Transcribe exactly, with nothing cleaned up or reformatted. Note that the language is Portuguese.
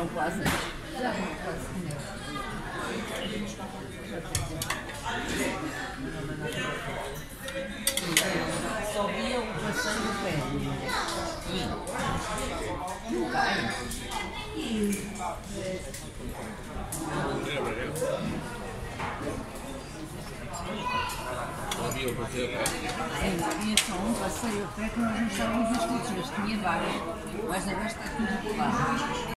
vão quase. Já vão quase. Só via o passeio do pé. Não cai. Havia só um passeio a pé que nós não estávamos inscritos, mas tinha vários. Mas agora está tudo ocupado.